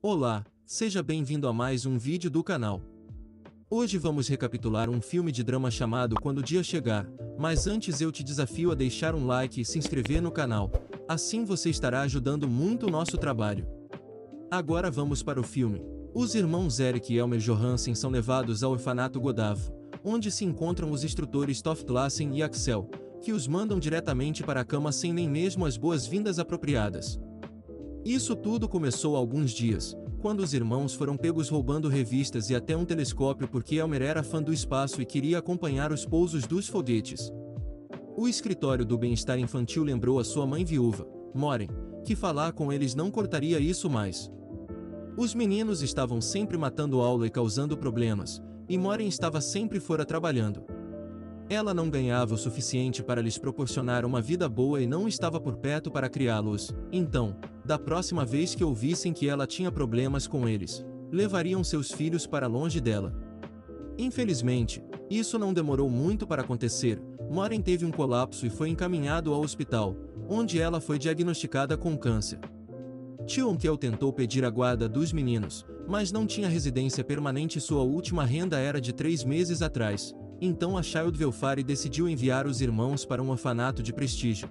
Olá, seja bem-vindo a mais um vídeo do canal. Hoje vamos recapitular um filme de drama chamado Quando o Dia Chegar, mas antes eu te desafio a deixar um like e se inscrever no canal, assim você estará ajudando muito o nosso trabalho. Agora vamos para o filme. Os irmãos Eric e Elmer Johansen são levados ao orfanato Godavo, onde se encontram os instrutores Toft Lassen e Axel, que os mandam diretamente para a cama sem nem mesmo as boas-vindas apropriadas. Isso tudo começou há alguns dias, quando os irmãos foram pegos roubando revistas e até um telescópio porque Elmer era fã do espaço e queria acompanhar os pousos dos foguetes. O escritório do bem-estar infantil lembrou a sua mãe viúva, Maureen, que falar com eles não cortaria isso mais. Os meninos estavam sempre matando aula e causando problemas, e Maureen estava sempre fora trabalhando. Ela não ganhava o suficiente para lhes proporcionar uma vida boa e não estava por perto para criá-los, então, da próxima vez que ouvissem que ela tinha problemas com eles, levariam seus filhos para longe dela. Infelizmente, isso não demorou muito para acontecer. Maureen teve um colapso e foi encaminhado ao hospital, onde ela foi diagnosticada com câncer. Tio Onkel tentou pedir a guarda dos meninos, mas não tinha residência permanente e sua última renda era de 3 meses atrás. Então a Child Welfare decidiu enviar os irmãos para um orfanato de prestígio.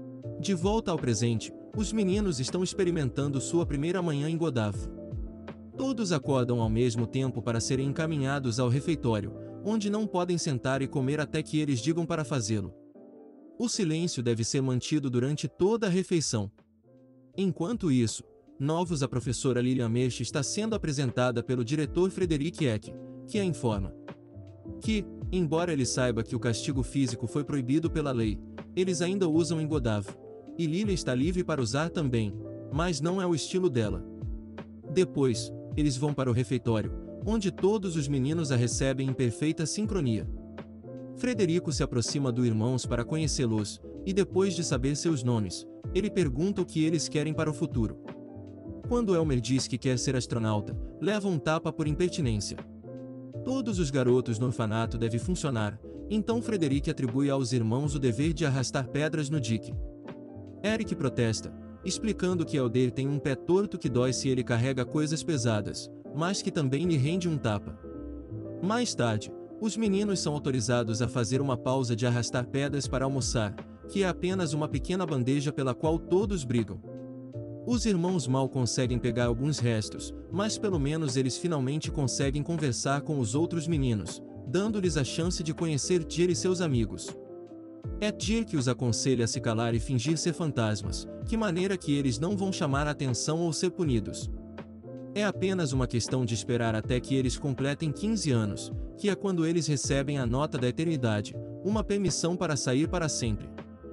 De volta ao presente, os meninos estão experimentando sua primeira manhã em Godavo. Todos acordam ao mesmo tempo para serem encaminhados ao refeitório, onde não podem sentar e comer até que eles digam para fazê-lo. O silêncio deve ser mantido durante toda a refeição. Enquanto isso, a professora Lillian Mesh está sendo apresentada pelo diretor Frederick Eck, que a informa que, embora ele saiba que o castigo físico foi proibido pela lei, eles ainda usam em Godavo, e Lily está livre para usar também, mas não é o estilo dela. Depois, eles vão para o refeitório, onde todos os meninos a recebem em perfeita sincronia. Frederico se aproxima dos irmãos para conhecê-los, e depois de saber seus nomes, ele pergunta o que eles querem para o futuro. Quando Elmer diz que quer ser astronauta, leva um tapa por impertinência. Todos os garotos no orfanato devem funcionar, então Frederick atribui aos irmãos o dever de arrastar pedras no dique. Eric protesta, explicando que Elder tem um pé torto que dói se ele carrega coisas pesadas, mas que também lhe rende um tapa. Mais tarde, os meninos são autorizados a fazer uma pausa de arrastar pedras para almoçar, que é apenas uma pequena bandeja pela qual todos brigam. Os irmãos mal conseguem pegar alguns restos, mas pelo menos eles finalmente conseguem conversar com os outros meninos, dando-lhes a chance de conhecer Tyr e seus amigos. É Tyr que os aconselha a se calar e fingir ser fantasmas, de maneira que eles não vão chamar a atenção ou ser punidos. É apenas uma questão de esperar até que eles completem 15 anos, que é quando eles recebem a nota da eternidade, uma permissão para sair para sempre.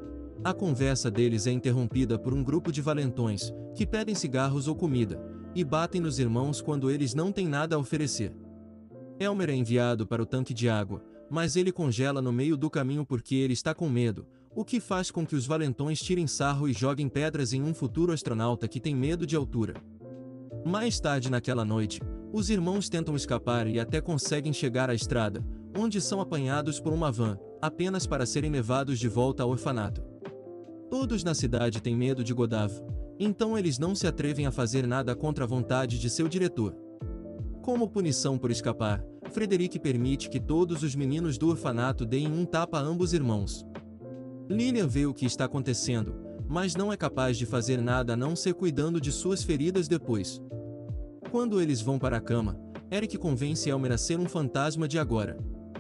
A conversa deles é interrompida por um grupo de valentões, que pedem cigarros ou comida, e batem nos irmãos quando eles não têm nada a oferecer. Elmer é enviado para o tanque de água, mas ele congela no meio do caminho porque ele está com medo, o que faz com que os valentões tirem sarro e joguem pedras em um futuro astronauta que tem medo de altura. Mais tarde naquela noite, os irmãos tentam escapar e até conseguem chegar à estrada, onde são apanhados por uma van, apenas para serem levados de volta ao orfanato. Todos na cidade têm medo de Godavo, então eles não se atrevem a fazer nada contra a vontade de seu diretor. Como punição por escapar, Frederick permite que todos os meninos do orfanato deem um tapa a ambos irmãos. Lillian vê o que está acontecendo, mas não é capaz de fazer nada a não ser cuidando de suas feridas depois. Quando eles vão para a cama, Eric convence Elmer a ser um fantasma de agora.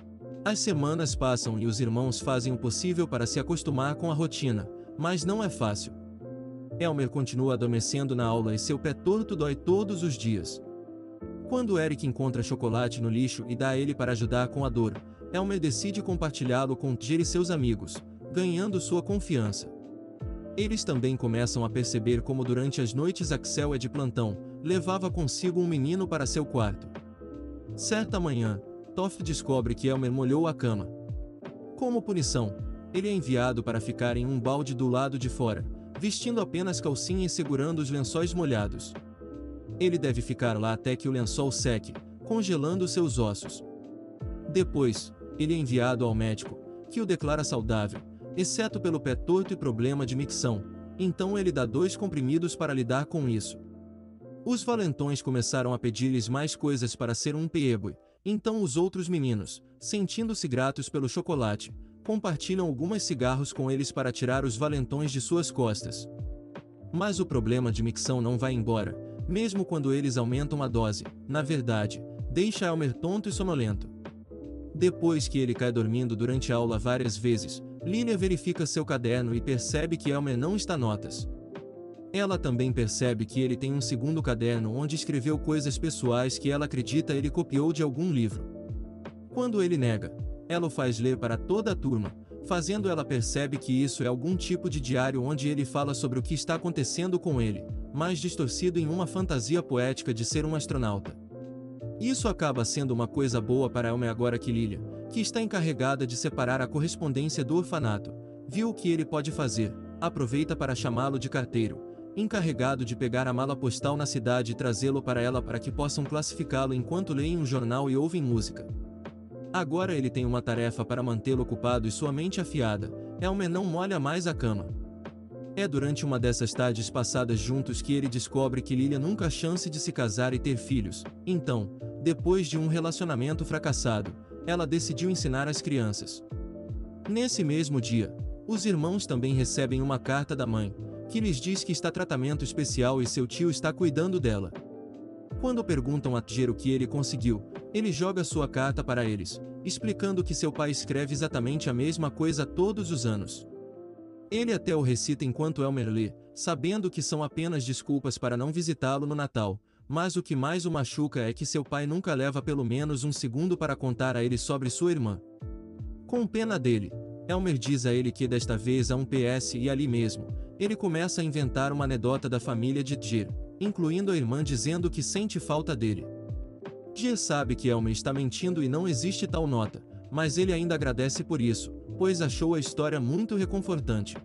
As semanas passam e os irmãos fazem o possível para se acostumar com a rotina, mas não é fácil. Elmer continua adormecendo na aula e seu pé torto dói todos os dias. Quando Eric encontra chocolate no lixo e dá a ele para ajudar com a dor, Elmer decide compartilhá-lo com Tyr e seus amigos, ganhando sua confiança. Eles também começam a perceber como durante as noites Axel é de plantão, levava consigo um menino para seu quarto. Certa manhã, Toft descobre que Elmer molhou a cama. Como punição, ele é enviado para ficar em um balde do lado de fora, vestindo apenas calcinha e segurando os lençóis molhados. Ele deve ficar lá até que o lençol seque, congelando seus ossos. Depois, ele é enviado ao médico, que o declara saudável, exceto pelo pé torto e problema de micção, então ele dá 2 comprimidos para lidar com isso. Os valentões começaram a pedir-lhes mais coisas para ser um peeboy, então os outros meninos, sentindo-se gratos pelo chocolate, compartilham alguns cigarros com eles para tirar os valentões de suas costas. Mas o problema de micção não vai embora, mesmo quando eles aumentam a dose, na verdade, deixa Elmer tonto e sonolento. Depois que ele cai dormindo durante a aula várias vezes, Lilia verifica seu caderno e percebe que Elmer não está notas. Ela também percebe que ele tem um segundo caderno onde escreveu coisas pessoais que ela acredita ele copiou de algum livro. Quando ele nega, ela o faz ler para toda a turma, fazendo ela perceber que isso é algum tipo de diário onde ele fala sobre o que está acontecendo com ele, mas distorcido em uma fantasia poética de ser um astronauta. Isso acaba sendo uma coisa boa para Elmer agora que Lilia, que está encarregada de separar a correspondência do orfanato, viu o que ele pode fazer, aproveita para chamá-lo de carteiro, encarregado de pegar a mala postal na cidade e trazê-lo para ela para que possam classificá-lo enquanto leem um jornal e ouvem música. Agora ele tem uma tarefa para mantê-lo ocupado e sua mente afiada. Elmer não molha mais a cama. É durante uma dessas tardes passadas juntos que ele descobre que Lilia nunca há chance de se casar e ter filhos. Então, depois de um relacionamento fracassado, ela decidiu ensinar as crianças. Nesse mesmo dia, os irmãos também recebem uma carta da mãe, que lhes diz que está em tratamento especial e seu tio está cuidando dela. Quando perguntam a Tjer o que ele conseguiu, ele joga sua carta para eles, explicando que seu pai escreve exatamente a mesma coisa todos os anos. Ele até o recita enquanto Elmer lê, sabendo que são apenas desculpas para não visitá-lo no Natal, mas o que mais o machuca é que seu pai nunca leva pelo menos um segundo para contar a ele sobre sua irmã. Com pena dele, Elmer diz a ele que desta vez há um PS e ali mesmo, ele começa a inventar uma anedota da família de Tjer, incluindo a irmã dizendo que sente falta dele. Tjer sabe que Elmer está mentindo e não existe tal nota, mas ele ainda agradece por isso, pois achou a história muito reconfortante.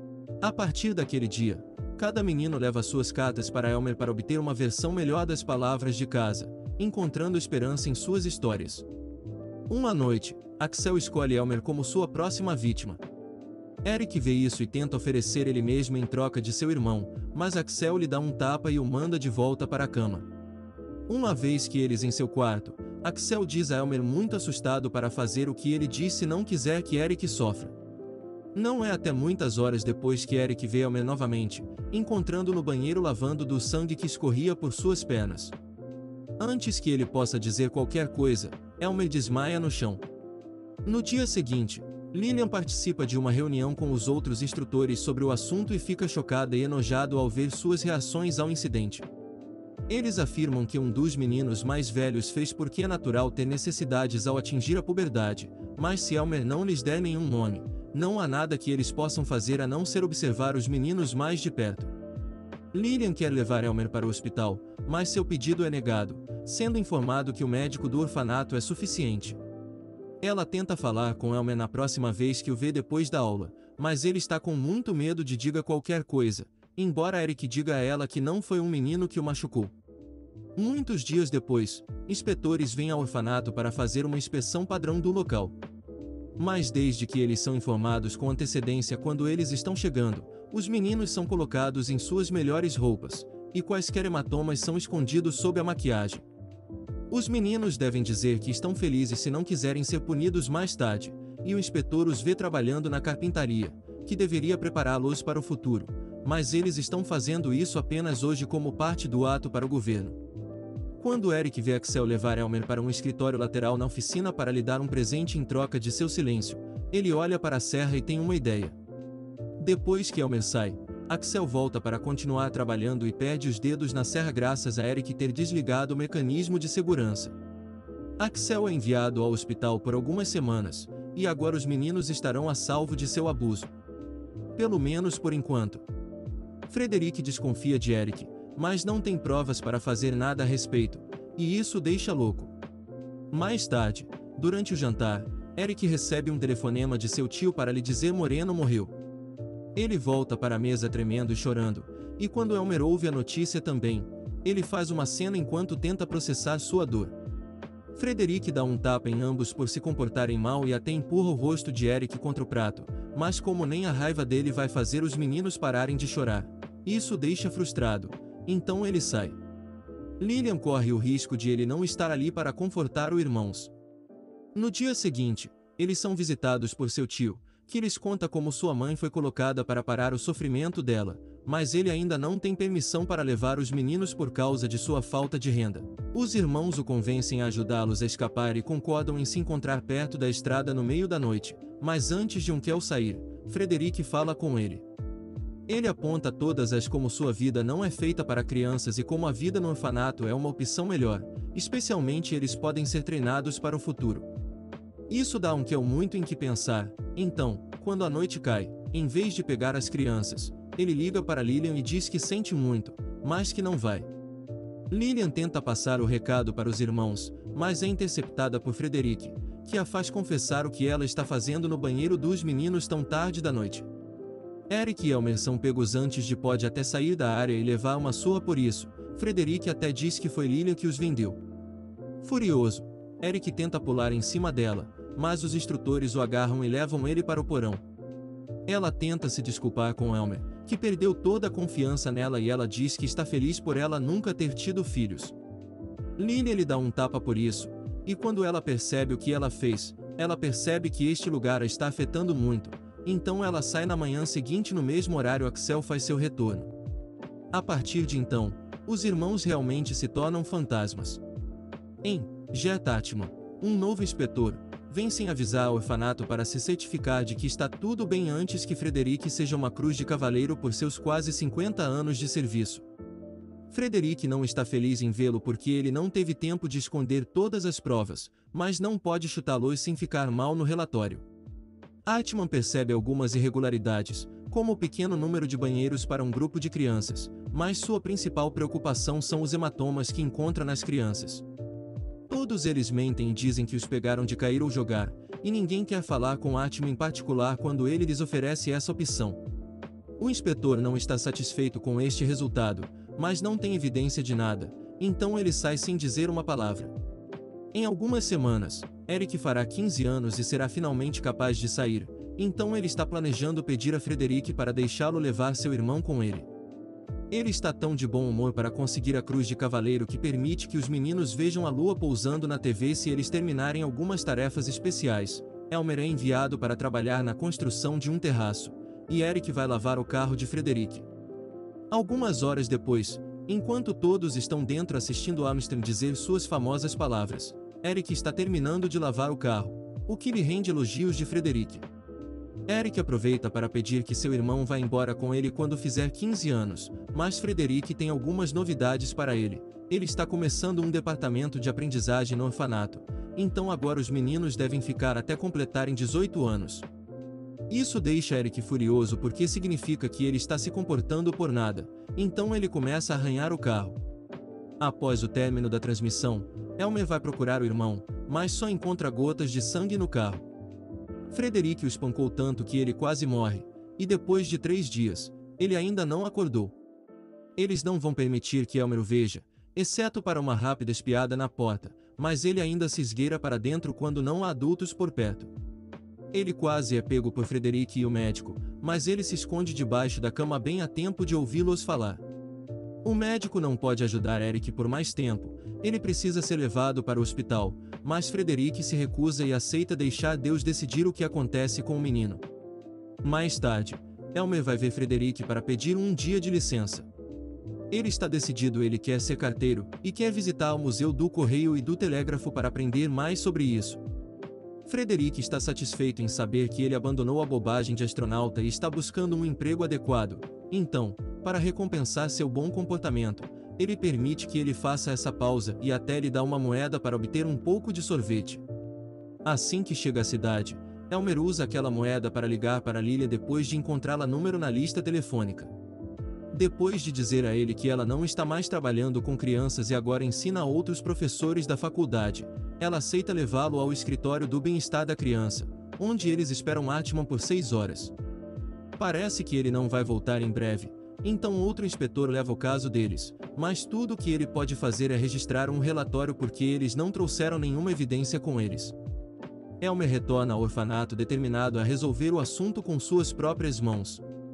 A partir daquele dia, cada menino leva suas cartas para Elmer para obter uma versão melhor das palavras de casa, encontrando esperança em suas histórias. Uma noite, Axel escolhe Elmer como sua próxima vítima. Eric vê isso e tenta oferecer ele mesmo em troca de seu irmão, mas Axel lhe dá um tapa e o manda de volta para a cama. Uma vez que eles em seu quarto, Axel diz a Elmer muito assustado para fazer o que ele diz se não quiser que Eric sofra. Não é até muitas horas depois que Eric vê Elmer novamente, encontrando no banheiro lavando do sangue que escorria por suas pernas. Antes que ele possa dizer qualquer coisa, Elmer desmaia no chão. No dia seguinte, Lillian participa de uma reunião com os outros instrutores sobre o assunto e fica chocada e enojado ao ver suas reações ao incidente. Eles afirmam que um dos meninos mais velhos fez porque é natural ter necessidades ao atingir a puberdade, mas se Elmer não lhes der nenhum nome, não há nada que eles possam fazer a não ser observar os meninos mais de perto. Lillian quer levar Elmer para o hospital, mas seu pedido é negado, sendo informado que o médico do orfanato é suficiente. Ela tenta falar com Elmer na próxima vez que o vê depois da aula, mas ele está com muito medo de diga qualquer coisa, embora Eric diga a ela que não foi um menino que o machucou. Muitos dias depois, inspetores vêm ao orfanato para fazer uma inspeção padrão do local. Mas desde que eles são informados com antecedência quando eles estão chegando, os meninos são colocados em suas melhores roupas, e quaisquer hematomas são escondidos sob a maquiagem. Os meninos devem dizer que estão felizes se não quiserem ser punidos mais tarde, e o inspetor os vê trabalhando na carpintaria, que deveria prepará-los para o futuro, mas eles estão fazendo isso apenas hoje como parte do ato para o governo. Quando Eric vê Axel levar Elmer para um escritório lateral na oficina para lhe dar um presente em troca de seu silêncio, ele olha para a serra e tem uma ideia. Depois que Elmer sai, Axel volta para continuar trabalhando e perde os dedos na serra graças a Eric ter desligado o mecanismo de segurança. Axel é enviado ao hospital por algumas semanas, e agora os meninos estarão a salvo de seu abuso. Pelo menos por enquanto. Frederic desconfia de Eric, mas não tem provas para fazer nada a respeito, e isso o deixa louco. Mais tarde, durante o jantar, Eric recebe um telefonema de seu tio para lhe dizer Moreno morreu. Ele volta para a mesa tremendo e chorando, e quando Elmer ouve a notícia também, ele faz uma cena enquanto tenta processar sua dor. Frederic dá um tapa em ambos por se comportarem mal e até empurra o rosto de Eric contra o prato, mas como nem a raiva dele vai fazer os meninos pararem de chorar, isso o deixa frustrado, então ele sai. Lillian corre o risco de ele não estar ali para confortar os irmãos. No dia seguinte, eles são visitados por seu tio, que lhes conta como sua mãe foi colocada para parar o sofrimento dela, mas ele ainda não tem permissão para levar os meninos por causa de sua falta de renda. Os irmãos o convencem a ajudá-los a escapar e concordam em se encontrar perto da estrada no meio da noite, mas antes de Kel sair, Frederic fala com ele. Ele aponta todas as como sua vida não é feita para crianças e como a vida no orfanato é uma opção melhor, especialmente eles podem ser treinados para o futuro. Isso dá Kel muito em que pensar. Então, quando a noite cai, em vez de pegar as crianças, ele liga para Lillian e diz que sente muito, mas que não vai. Lillian tenta passar o recado para os irmãos, mas é interceptada por Frederic, que a faz confessar o que ela está fazendo no banheiro dos meninos tão tarde da noite. Eric e Elmer são pegos antes de pode até sair da área e levar uma surra por isso. Frederic até diz que foi Lillian que os vendeu. Furioso, Eric tenta pular em cima dela, mas os instrutores o agarram e levam ele para o porão. Ela tenta se desculpar com Elmer, que perdeu toda a confiança nela e ela diz que está feliz por ela nunca ter tido filhos. Lillian lhe dá um tapa por isso, e quando ela percebe o que ela fez, ela percebe que este lugar a está afetando muito, então ela sai na manhã seguinte no mesmo horário Axel faz seu retorno. A partir de então, os irmãos realmente se tornam fantasmas. Em Jet Atman, um novo inspetor, vem sem avisar ao orfanato para se certificar de que está tudo bem antes que Frederic seja uma cruz de cavaleiro por seus quase 50 anos de serviço. Frederic não está feliz em vê-lo porque ele não teve tempo de esconder todas as provas, mas não pode chutá-los sem ficar mal no relatório. Atman percebe algumas irregularidades, como o pequeno número de banheiros para um grupo de crianças, mas sua principal preocupação são os hematomas que encontra nas crianças. Todos eles mentem e dizem que os pegaram de cair ou jogar, e ninguém quer falar com Atman em particular quando ele lhes oferece essa opção. O inspetor não está satisfeito com este resultado, mas não tem evidência de nada, então ele sai sem dizer uma palavra. Em algumas semanas, Eric fará 15 anos e será finalmente capaz de sair, então ele está planejando pedir a Frederic para deixá-lo levar seu irmão com ele. Ele está tão de bom humor para conseguir a cruz de cavaleiro que permite que os meninos vejam a lua pousando na TV se eles terminarem algumas tarefas especiais. Elmer é enviado para trabalhar na construção de um terraço, e Eric vai lavar o carro de Frederic. Algumas horas depois, enquanto todos estão dentro assistindo Armstrong dizer suas famosas palavras, Eric está terminando de lavar o carro, o que lhe rende elogios de Frederic. Eric aproveita para pedir que seu irmão vá embora com ele quando fizer 15 anos, mas Frederic tem algumas novidades para ele. Ele está começando um departamento de aprendizagem no orfanato, então agora os meninos devem ficar até completarem 18 anos. Isso deixa Eric furioso porque significa que ele está se comportando por nada, então ele começa a arranhar o carro. Após o término da transmissão, Elmer vai procurar o irmão, mas só encontra gotas de sangue no carro. Frederic o espancou tanto que ele quase morre, e depois de 3 dias, ele ainda não acordou. Eles não vão permitir que Elmer o veja, exceto para uma rápida espiada na porta, mas ele ainda se esgueira para dentro quando não há adultos por perto. Ele quase é pego por Frederic e o médico, mas ele se esconde debaixo da cama bem a tempo de ouvi-los falar. O médico não pode ajudar Eric por mais tempo, ele precisa ser levado para o hospital, mas Frederic se recusa e aceita deixar Deus decidir o que acontece com o menino. Mais tarde, Elmer vai ver Frederic para pedir um dia de licença. Ele está decidido, ele quer ser carteiro, e quer visitar o Museu do Correio e do Telégrafo para aprender mais sobre isso. Frederic está satisfeito em saber que ele abandonou a bobagem de astronauta e está buscando um emprego adequado, então, para recompensar seu bom comportamento, ele permite que ele faça essa pausa e até lhe dá uma moeda para obter um pouco de sorvete. Assim que chega à cidade, Elmer usa aquela moeda para ligar para Lillian depois de encontrá-la número na lista telefônica. Depois de dizer a ele que ela não está mais trabalhando com crianças e agora ensina a outros professores da faculdade, ela aceita levá-lo ao escritório do bem-estar da criança, onde eles esperam Atman por 6 horas. Parece que ele não vai voltar em breve, então outro inspetor leva o caso deles, mas tudo o que ele pode fazer é registrar um relatório porque eles não trouxeram nenhuma evidência com eles. Elmer retorna ao orfanato determinado a resolver o assunto com suas próprias mãos.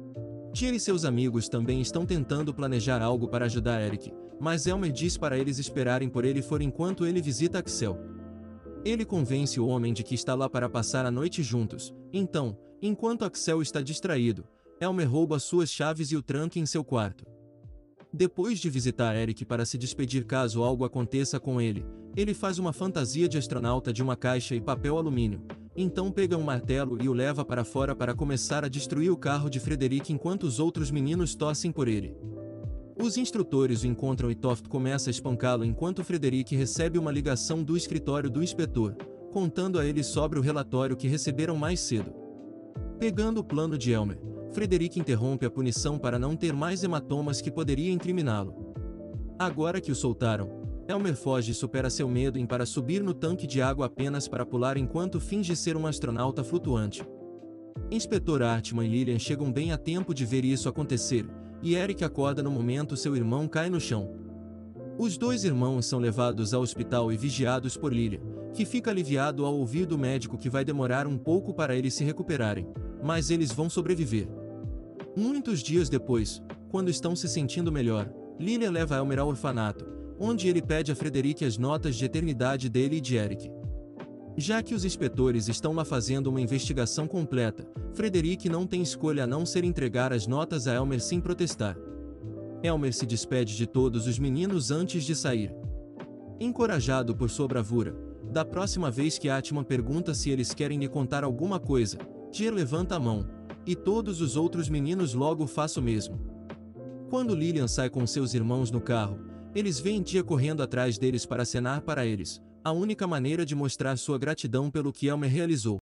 Tia e seus amigos também estão tentando planejar algo para ajudar Eric, mas Elmer diz para eles esperarem por ele enquanto ele visita Axel. Ele convence o homem de que está lá para passar a noite juntos. Então, enquanto Axel está distraído, Elmer rouba suas chaves e o tranca em seu quarto. Depois de visitar Eric para se despedir caso algo aconteça com ele, ele faz uma fantasia de astronauta de uma caixa e papel alumínio. Então pega um martelo e o leva para fora para começar a destruir o carro de Frederick enquanto os outros meninos torcem por ele. Os instrutores o encontram e Toft começa a espancá-lo enquanto Frederick recebe uma ligação do escritório do inspetor, contando a ele sobre o relatório que receberam mais cedo. Pegando o plano de Elmer, Frederick interrompe a punição para não ter mais hematomas que poderia incriminá-lo. Agora que o soltaram, Elmer foge e supera seu medo para subir no tanque de água apenas para pular enquanto finge ser um astronauta flutuante. Inspetor Hartman e Lillian chegam bem a tempo de ver isso acontecer, e Eric acorda no momento seu irmão cai no chão. Os dois irmãos são levados ao hospital e vigiados por Lillian, que fica aliviado ao ouvir do médico que vai demorar um pouco para eles se recuperarem, mas eles vão sobreviver. Muitos dias depois, quando estão se sentindo melhor, Lillian leva Elmer ao orfanato, onde ele pede a Frederick as notas de eternidade dele e de Eric. Já que os inspetores estão lá fazendo uma investigação completa, Frederick não tem escolha a não ser entregar as notas a Elmer sem protestar. Elmer se despede de todos os meninos antes de sair. Encorajado por sua bravura, da próxima vez que Atman pergunta se eles querem lhe contar alguma coisa, Tia levanta a mão, e todos os outros meninos logo fazem o mesmo. Quando Lillian sai com seus irmãos no carro, eles veem Tia correndo atrás deles para acenar para eles, a única maneira de mostrar sua gratidão pelo que Elmer realizou.